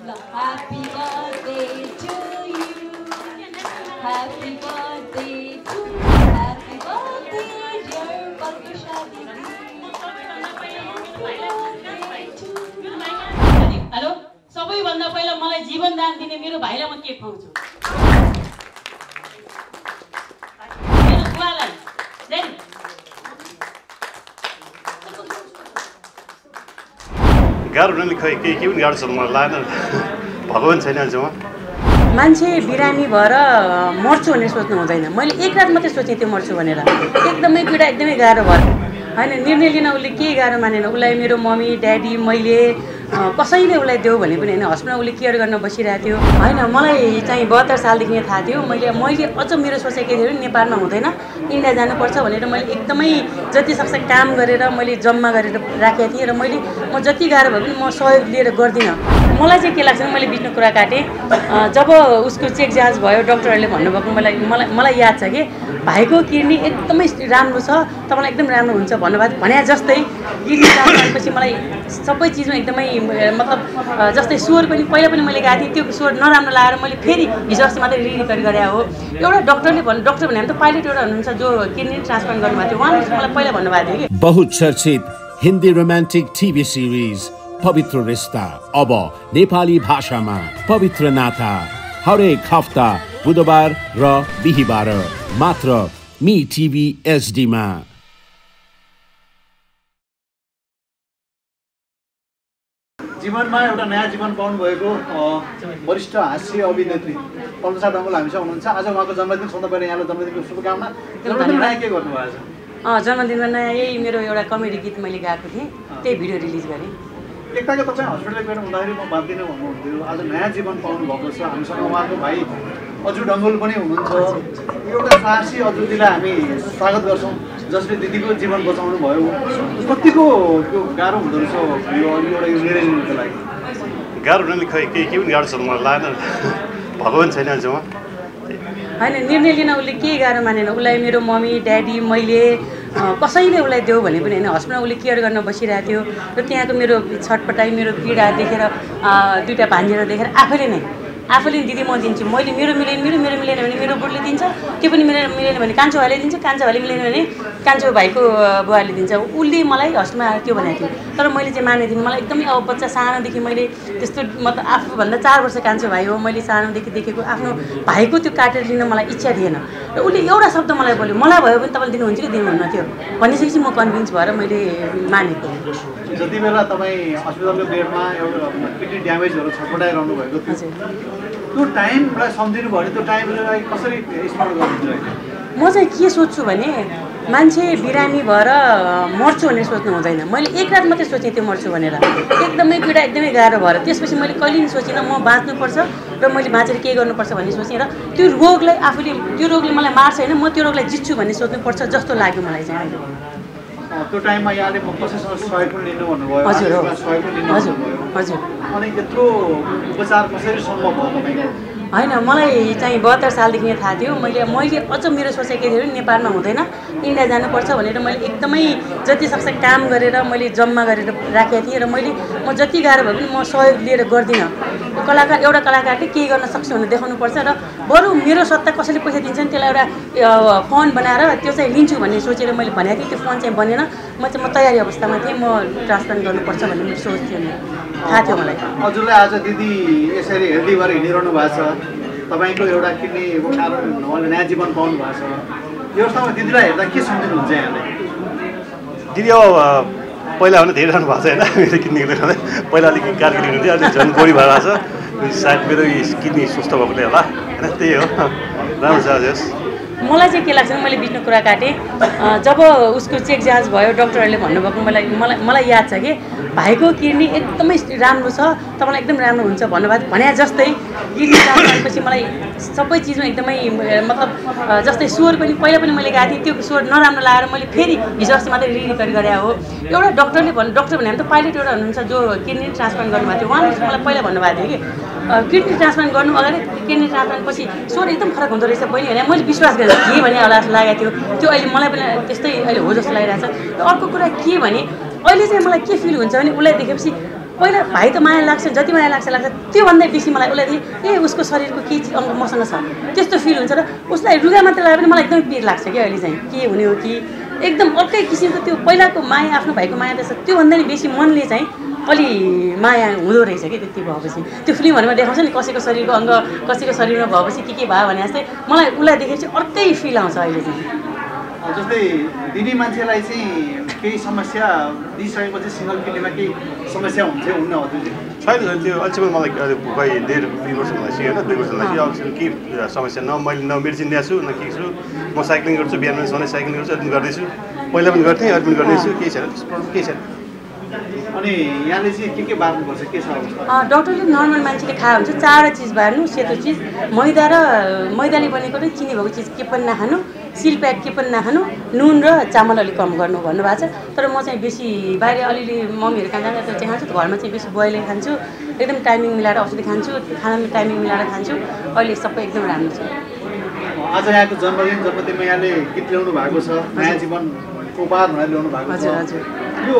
Happy birthday to you. Happy birthday to you. Happy birthday dear Palpasa didi. Hello सबैभन्दा पहिला मलाई जीवन दान दिने मेरो भाइलाई म केक खुवाउँछु मेरो बुवालाई देन गाह्रो नले खै के पनि गाह्रो छ मलाई लाग्दैन भगवान छैन अझमा मान्छे बिरामी भएर मर्छु भनेर सोच्नु हुँदैन मैले एक रात मात्रै सोचेँ त्यो मर्छु भनेर एकदमै पीडा एकदमै गाह्रो भयो हैन निर्णय लिन उसले के गाह्रो मानेन उसलाई मेरो मम्मी ड्याडी मैले कसैले उसलाई देऊ भने पनि हैन हस्पिटलमा उसले केयर गर्न बसिरहेको थियो हैन मलाई चाहिँ 72 सालदेखि थाहा थियो मैले अझ मेरो सोचाइ के थियो नेपालमा हुँदैन इन्डिया जानुपर्छ भनेर मैले एकदमै जति सक्छ काम गरेर मैले जम्मा गरेर राखेको थिएँ र म जति गाह्रो भए पनि म सहयोग लिएर गर्दिनँ मलाई चाहिँ के लाग्छ मैले बिचमा कुरा काटेँ जब उसको चेक जाँच भयो डाक्टरहरूले भन्नुभएको मलाई याद छ कि भाइको किडनी एकदमै राम्रो छ तपाईँलाई एकदम राम्रो हुन्छ भन्नुभएको भने जस्तै किडनी जाँच गरेपछि मलाई सबै चिजमा एकदमै मतलब जस्तै स्वर पनि पहिला पनि मैले गएको थिएँ त्यो स्वर नराम्रो लगाएर मैले फेरि हिजो अस्ति मात्रै रिपेयर गरे हो एउटा डाक्टर भने त पाइलट एउटा हुनुहुन्छ जो किडनी ट्रान्सप्लान्ट गर्नुभएको थियो उहाँले मलाई पहिला भन्नुभएको थियो कि बहुत चर्चित हिन्दी रोमान्टिक टिभी सिरिज पवित्र रिश्ता अब नेपाली भाषामा पवित्र नाता हरेक हफ्ता बुधबार र बिहीबार मात्र मी टिभी एचडी मा जीवनमा एउटा नयाँ जीवन पाउनु भएको वरिष्ठ हास्य अभिनेत्री पल्पसा डङ्गोल हामीसँग हुनुहुन्छ आज उहाँको जन्मदिन सधैँ पहिला यहाँलाई जन्मदिनको शुभकामना जन्मदिनमा नयाँ के गर्नुभएको छ जन्मदिनमा नयाँ यही मेरो एउटा कमेडी गीत मैले गाएको थिएँ त्यही भिडियो रिलिज गरेँ एकताको तपाईँ हस्पिटल गएर हुँदाखेरि म बाँधिन भन्नुहुन्थ्यो आज नयाँ जीवन पाउनु भएको छ हामीसँग उहाँको भाइ अजु डङ्गोल पनि हुनुहुन्छ एउटा साहसी अजुजीलाई हामी स्वागत गर्छौँ जसले दिदीको जीवन बचाउनु भयो कतिको त्यो गाह्रो हुँदो रहेछ यो एउटा निर्णय लिनुको लागि गाह्रो नले खै के पनि गाह्रो छ मलाई लाग्दैन भगवान छैन अझमा हैन निर्णय लिन उसले के गाह्रो मानेन उसलाई मेरो मम्मी ड्याडी मैले कसैले उसलाई देऊ भने पनि हैन हस्पिटलमा उसले केयर गर्न बसिरहेको थियो र त्यहाँको मेरो छटपटाइ मेरो पीडा देखेर दुईटा भान्जेर देखेर आफैले दिदी म दिन्छु मैले मेरो मिलेन भने मेरो बुढीले दिन्छ त्यो पनि मिलेन भने कान्छो भाइले दिन्छ कान्छो भाइले मिलेन भने कान्छो भाइको बुवाले दिन्छ उसले मलाई हस्पिटलमा त्यो भनेको थियो तर मैले चाहिँ मानेको थिइनँ मलाई एकदमै अब बच्चा सानोदेखि मैले त्यस्तो मतलब आफूभन्दा 4 वर्ष कान्छो भाइ हो मैले सानोदेखि देखेको आफ्नो भाइको त्यो काटेर लिन मलाई इच्छा थिएन र उसले एउटा शब्द मलाई बोल्यो मलाई भयो भने तपाईँले दिनुहुन्छ कि दिनुहुन्न थियो भनिसकेपछि म कन्भिन्स भएर मैले मानेको जति बेला तपाईँ हस्पिटलको बेडमा एउटा किडनी ड्यामेजहरू छटपटाइरहनु भएको थियो त्यो टाइमलाई सम्झिनु भयो त्यो टाइमलाई कसरी स्मरण गर्नुहुन्छ म चाहिँ के सोच्छु भने मान्छे बिरामी भएर मर्छु भनेर सोच्नु हुँदैन मैले एक रात मात्रै सोचेँ त्यो मर्छु भनेर एकदमै पीडा एकदमै गाह्रो भएर त्यसपछि मैले कहिले पनि सोचिनँ म बाँच्नुपर्छ र मैले बाँचेर के गर्नुपर्छ भन्ने सोचेँ र त्यो रोगलाई त्यो रोगले मलाई मार्छ होइन म त्यो रोगलाई जित्छु भन्ने सोच्नुपर्छ जस्तो लाग्यो मलाई चाहिँ अहिले त्यो टाइममा यहाँले म कसैसँग सहयोग पनि लिनु भन्नुभयो हजुर हजुर अनि यत्रो उपचार कसरी सम्भव भयो तपाईँको हैन मलाई चाहिँ 72 सालदेखि थाहा थियो मैले अझ मेरो सोचाइ के थियो नेपालमा हुँदैन इन्डिया जानुपर्छ भनेर मैले एकदमै जति सक्छ काम गरेर मैले जम्मा गरेर राखेको थिएँ र म जति गाह्रो भए पनि म सहयोग लिएर गर्दिनँ एउटा कलाकारले केही गर्न सक्छु भनेर देखाउनुपर्छ र बरु मेरो सत्ता कसैले पैसा दिन्छ नि त्यसलाई एउटा फन्ड बनाएर त्यो चाहिँ लिन्छु भन्ने सोचेर मैले भनेको थिएँ त्यो फन्ड चाहिँ बनेन म तयारी अवस्थामा थिएँ म ट्रान्सप्लान्ट गर्नुपर्छ भन्ने मेरो सोच थियो थाहा थियो मलाई हजुरलाई आज दिदी यसरी हेल्दी भएर हिँडिरहनु भएको छ तपाईँको एउटा किडनीको कारण उहाँले नयाँ जीवन पाउनु भएको छ यो अवस्थामा दिदीलाई हेर्दा के सम्झिनुहुन्छ यहाँले दिदी अब पहिला भने धेरै रहनु भएको छ होइन मेरो किडनीले गर्दा पहिला अलिक गाह्रो किडनी हुन्थ्यो अहिले झन् गोरी भएर छ सायद मेरो किडनी सुस्त भएकोले होला होइन त्यही हो राम्रो छ हजुर मलाई चाहिँ के लाग्छ मैले बिचमा कुरा काटेँ जब उसको चेक जाँच भयो डाक्टरहरूले भन्नुभएको मलाई याद छ कि भाइको किडनी एकदमै राम्रो छ तपाईँलाई एकदम राम्रो हुन्छ भन्नुभएको भने जस्तै किडनी जाँच गरेपछि मलाई सबै चिजमा एकदमै मतलब जस्तै स्वर पनि पहिला पनि मैले गएको थिएँ त्यो स्वर नराम्रो लगाएर मैले फेरि हिजो अस्ति मात्रै रिपेयर गरे हो एउटा डाक्टर भने त पाइलट एउटा हुनुहुन्छ जो किडनी ट्रान्सप्लान्ट गर्नुभएको थियो उहाँले मलाई पहिला भन्नुभएको थियो कि किडनी ट्रान्सप्लान्ट गर्नु अगाडि किडनी ट्रान्सप्लान्ट पछि स्वर एकदम फरक हुँदो रहेछ बहिनी भने मैले विश्वास गरेँ के भने होला जस्तो लागेको थियो त्यो अहिले मलाई पनि त्यस्तै अहिले हो जस्तो लागिरहेको छ र अर्को कुरा के भने अहिले चाहिँ मलाई के फिल हुन्छ भने उसलाई देखेपछि पहिला भाइ त माया लाग्छ, जति माया लाग्छ त्योभन्दा बेसी मलाई उसलाई ए उसको शरीरको के चिज अङ्ग मसँग छ त्यस्तो फिल हुन्छ र उसलाई रुगा मात्र लगाए पनि मलाई एकदमै पिर लाग्छ क्या अहिले चाहिँ के हुने हो कि एकदम अर्कै किसिमको त्यो पहिलाको माया आफ्नो भाइको माया त छ त्योभन्दा नि बेसी मनले चाहिँ अलि माया हुँदो रहेछ कि त्यति भएपछि त्यो फिल्महरूमा देखाउँछ नि कसैको शरीरको अङ्ग कसैको शरीरमा भएपछि के भयो भने जस्तै मलाई उसलाई देखेपछि अर्कै फिल आउँछ अहिले चाहिँ जस्तै दिदी मान्छेलाई चाहिँ केही समस्या दिइसकेपछि सिङ्गल फिल्ममा केही समस्या हुन्छ हुन्न हजुरले छैन त्यो अहिलेसम्म मलाई खै 1.5-2 वर्ष भइसक्यो होइन 2 वर्ष भइसक्यो अहिलेसम्म केही समस्या मैले न मेडिसिन ल्याएको छु न के छु म साइक्लिङ गर्छु बिहान सधैँ साइक्लिङ गर्छु अहिले पनि गर्दैछु पहिला पनि गर्थेँ अहिले पनि गर्दैछु केही छैन त्यस्तो प्रब्लम केही छैन अनि यहाँले चाहिँ के बार्नुपर्छ के छ डक्टरले नर्मल मान्छेले खाए हुन्छ 4 चिज बार्नु सेतो चिज मैदाले बनेको र चिनी भएको चिज के पनि नखानु सिलप्याक के पनि नखानु नुन र चामल अलिक कम गर्नु भन्नुभएको छ तर म चाहिँ बेसी बाहिर अलिअलि मम्मीहरू कहाँ जाँदा चाहिँ खान्छु घरमा चाहिँ बेसी बोइलै खान्छु एकदम टाइमिङ मिलाएर औषधि खान्छु खानामा टाइमिङ मिलाएर खान्छु अहिले सबै एकदम राम्रो छ आज यहाँको जन्मदिनमा यहाँले गीत ल्याउनु भएको छ नयाँ जीवनको उपहार भनेर ल्याउनु भएको छ हजुर यो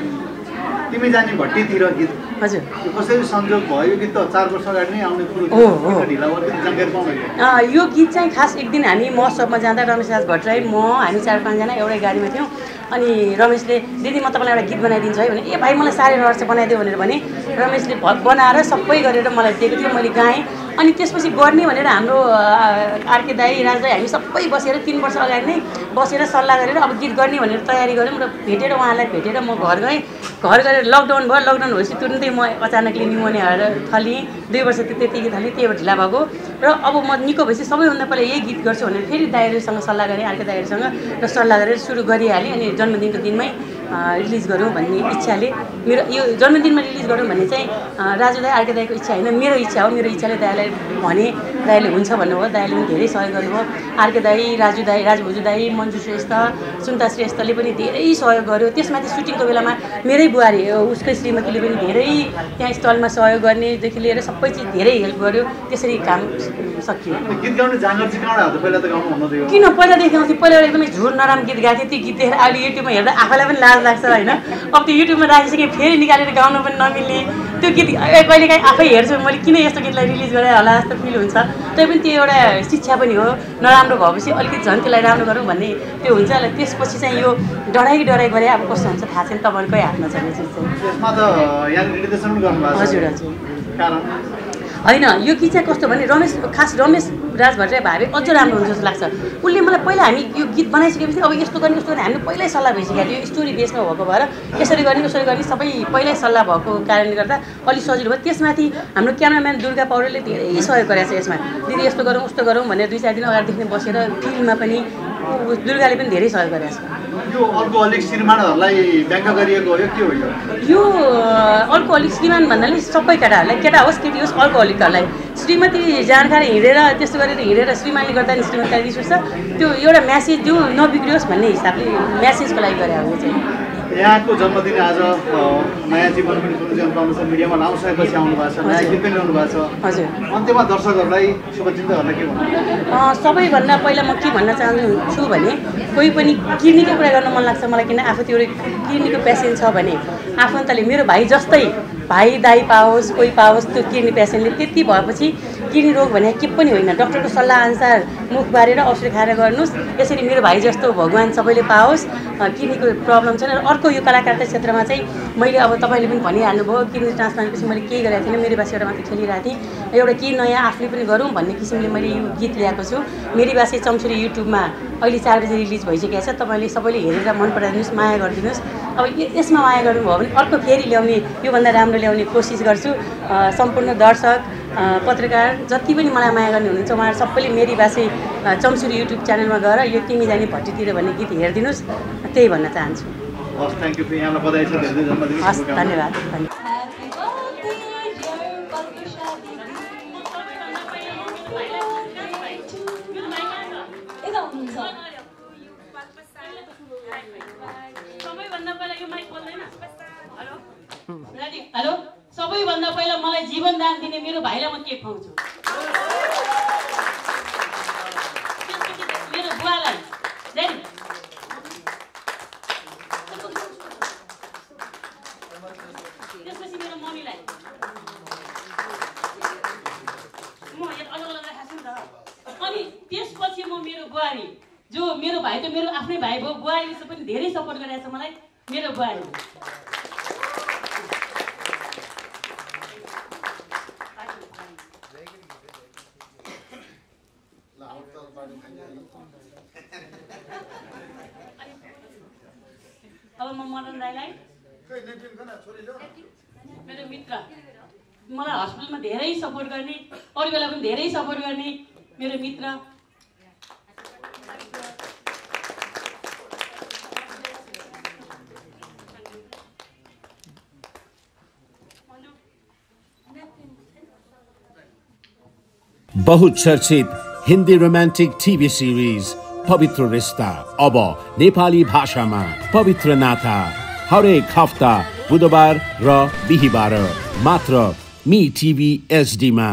तिमी जाने भट्टीतिर गीत हजुर कसरी संयोग भयो यो गीत त 4 वर्ष अगाडि नै आउने कुरो ढिला भयो जानकारी पाउनु यो गीत चाहिँ खास एक दिन हामी महोत्सवमा जाँदा रमेश राज भट्टराई म हामी 4-5 जना एउटै गाडीमा थियौँ अनि रमेशले दिदी म तपाईँलाई एउटा गीत बनाइदिन्छु है भने ए भाइ मलाई साह्रै रहर छ बनाइदियो भनेर भने रमेशले बनाएर सबै गरेर मलाई दिएको थियो मैले गाएँ अनि त्यसपछि गर्ने भनेर हाम्रो आरके दाई राज दाई हामी सबै बसेर 3 वर्ष अगाडि नै बसेर सल्लाह गरेर अब गीत गर्ने भनेर तयारी गऱ्यौँ र भेटेर उहाँलाई भेटेर म घर गएँ घर गएर लकडाउन भयो लकडाउन भएपछि तुरुन्तै म अचानकले निमोनिया भएर थलिएँ 2 वर्ष त्यतिकै थालेँ त्यही भएर ढिला भएको र अब म निको भएपछि सबैभन्दा पहिला यही गीत गर्छु भनेर फेरि दाइहरूसँग सल्लाह गरेँ आरके दाइहरूसँग र सल्लाह गरेर सुरु गरिहालेँ अनि जन्मदिनको दिनमै रिलिज गरौँ भन्ने इच्छाले मेरो यो जन्मदिनमा रिलिज गरौँ भन्ने चाहिँ राजु दाई आरके दाईको इच्छा होइन मेरो इच्छा हो मेरो इच्छाले दाइलाई भने दाइले हुन्छ भन्नुभयो दाइले पनि धेरै सहयोग गर्नुभयो आरके दाई राजु दाई राजभुजु दाई मन्जु श्रेष्ठ सुन्ता श्रेष्ठले पनि धेरै सहयोग गर्यो त्यसमाथि सुटिङको बेलामा मेरै बुहारी उसकै श्रीमतीले पनि धेरै त्यहाँ स्थलमा सहयोग गर्नेदेखि लिएर सबै चिज धेरै हेल्प गर्यो त्यसरी काम सकियो गीत गाउने जाँगर चाहिँ कहाँ आउँथ्यो पहिला त गाउनु हुनुहुन्थ्यो किन पहिलादेखि आउँथ्यो पहिला एकदमै झुर नराम गीत गाएको थियो त्यो गीत देखेर अहिले युट्युबमा हेर्दा आफैलाई पनि लाज लाग्छ होइन अब त्यो युट्युबमा राखिसकेँ फेरि निकालेर गाउनु पनि नमिल्ने त्यो गीत कहिलेकाहीँ आफै हेर्छु मैले किन यस्तो गीतलाई रिलिज गरेँ होला जस्तो फिल हुन्छ तै पनि त्यो एउटा शिक्षा पनि हो नराम्रो भएपछि अलिकति झन् त्यसलाई राम्रो गरौँ भन्ने त्यो हुन्छ होला त्यसपछि चाहिँ यो डराइ गरे अब कस्तो हुन्छ थाहा छैन तपाईँकै हातमा छ यो चिज चाहिँ त्यसमा त यहाँ निर्देशन पनि गर्नुभएको छ हजुर हजुर कारण होइन यो गीत चाहिँ कस्तो भने रमेश राज भट्टराई भावे अझ राम्रो हुन्छ जस्तो लाग्छ उसले मलाई पहिला हामी यो गीत बनाइसकेपछि अब यस्तो गर्ने उस्तो गर्ने हामीले पहिल्यै सल्लाह भइसकेको थियो स्टोरी बेसमा भएको भएर यसरी गर्ने उसरी गर्ने सबै पहिल्यै सल्लाह भएको कारणले गर्दा अलिक सजिलो भयो त्यसमाथि हाम्रो क्यामराम्यान दुर्गा पौडेलले धेरै सहयोग गरेको छ यसमा दिदी यस्तो गरौँ उस्तो गरौँ भनेर 2-4 दिन अगाडिदेखि नै बसेर फिल्ममा पनि दुर्गाले पनि धेरै सहयोग गरेको छ यो अल्कोहलिक श्रीमानहरूलाई व्यङ्ग गरिएको हो के हो यो अल्कोहलिक श्रीमान भन्नाले सबै केटाहरूलाई केटा होस् केटी होस् अल्कोहलिकहरूलाई श्रीमती जानकार हिँडेर त्यस्तो गरेर हिँडेर श्रीमानले गर्दा नि श्रीमतीलाई रिस उठ्छ त्यो एउटा म्यासेज दिउँ नबिग्रियोस् भन्ने हिसाबले म्यासेजको लागि गरे हो चाहिँ यहाँको जन्मदिन आज नयाँ जीवन पनि सुन्नु जानु पाउनु छ मिडियामा लाउँसकेपछि आउनु भएको छ नयाँ गीत पनि ल्याउनु भएको छ हजुर अन्त्यमा दर्शकहरूलाई शुभचिन्तकहरूलाई के भन्नु सबैभन्दा पहिला म के भन्न चाहन्छु भने कोही पनि किडनीको कुरा गर्न मन लाग्छ मलाई किन आफू त्यो किडनीको पेसेन्ट छ भने आफन्तले मेरो भाइ जस्तै भाइ दाइ पाओस् कोही पाओस् त्यो किडनी पेसेन्टले त्यति भएपछि किडनी रोग भने के पनि होइन डक्टरको सल्लाह अनुसार मुख बारेर औषधि खाएर गर्नुहोस् यसरी मेरो भाइ जस्तो भगवान् सबैले पाओस् किडनीको प्रब्लम छैन र अर्को यो कलाकारिता क्षेत्रमा चाहिँ मैले अब तपाईँले पनि भनिहाल्नुभयो किडनी ट्रान्सप्लान्टपछि मैले केही गरेको थिइनँ मेरो बासी एउटा मात्रै खेलिरहेको थिएँ एउटा के नयाँ आफूले पनि गरौँ भन्ने किसिमले मैले यो गीत ल्याएको छु मेरी बासी चम्सुरी युट्युबमा अहिले 4 बजी रिलिज भइसकेको छ तपाईँले सबैले हेरेर मन पराइदिनुहोस् माया गरिदिनुहोस् अब यसमा माया गर्नुभयो भने अर्को फेरि ल्याउने योभन्दा राम्रो ल्याउने कोसिस गर्छु सम्पूर्ण दर्शक पत्रकार जति पनि मलाई माया गर्ने हुनुहुन्छ उहाँहरू सबैले मेरी बासी चम्सुरी युट्युब च्यानलमा गएर यो तिमी जाने भट्टीतिर भन्ने गीत हेरिदिनुहोस् त्यही भन्न चाहन्छु हस् थ्याङ्क यू यहाँलाई बधाई छ धेरै जन्मदिन हस् धन्यवाद हेलो सबैभन्दा पहिला मलाई जीवन दान दिने मेरो भाइलाई म के खुवाउँछु मेरो बुवालाई त्यसपछि मेरो बुहारी जो मेरो भाइ त मेरो आफ्नै भाइ भयो बुहारी जस्तो पनि धेरै सपोर्ट गरिरहेको छ मलाई मेरो बुहारी अब म मदन दाइलाई मेरो मित्र मलाई हस्पिटलमा धेरै सपोर्ट गर्ने अरू बेला पनि धेरै सपोर्ट गर्ने मेरो मित्र बहुचर्चित हिन्दी रोमान्टिक टिभी सिरिज पवित्र रिश्ता अब नेपाली भाषामा पवित्र नाता हरेक हप्ता बुधबार र बिहीबार मात्र मी टिभी एचडी मा।